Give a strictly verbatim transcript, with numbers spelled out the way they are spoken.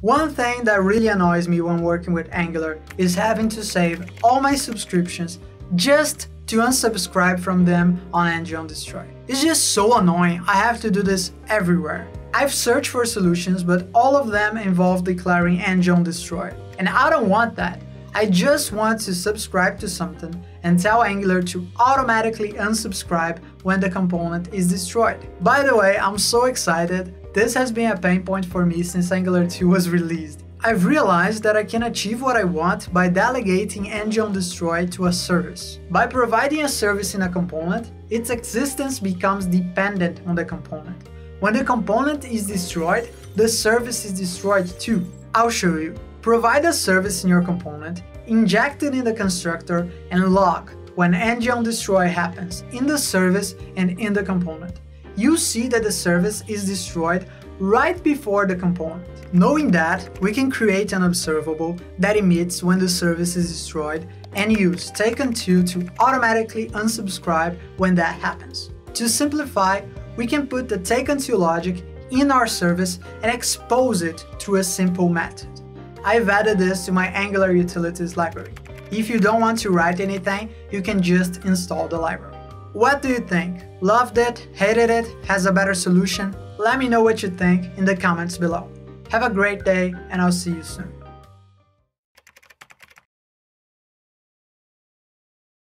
One thing that really annoys me when working with Angular is having to save all my subscriptions just to unsubscribe from them on Endion Destroy. It's just so annoying, I have to do this everywhere. I've searched for solutions, but all of them involve declaring Endion Destroy, and I don't want that. I just want to subscribe to something and tell Angular to automatically unsubscribe when the component is destroyed. By the way, I'm so excited. This has been a pain point for me since Angular two was released. I've realized that I can achieve what I want by delegating Endion Destroy to a service. By providing a service in a component, its existence becomes dependent on the component. When the component is destroyed, the service is destroyed too. I'll show you. Provide a service in your component, inject it in the constructor, and log when Endion Destroy happens in the service and in the component. You see that the service is destroyed right before the component. Knowing that, we can create an observable that emits when the service is destroyed and use Taken two to automatically unsubscribe when that happens. To simplify, we can put the Taken two logic in our service and expose it through a simple method. I've added this to my Angular utilities library. If you don't want to write anything, you can just install the library. What do you think? Loved it? Hated it? Has a better solution? Let me know what you think in the comments below. Have a great day, and I'll see you soon.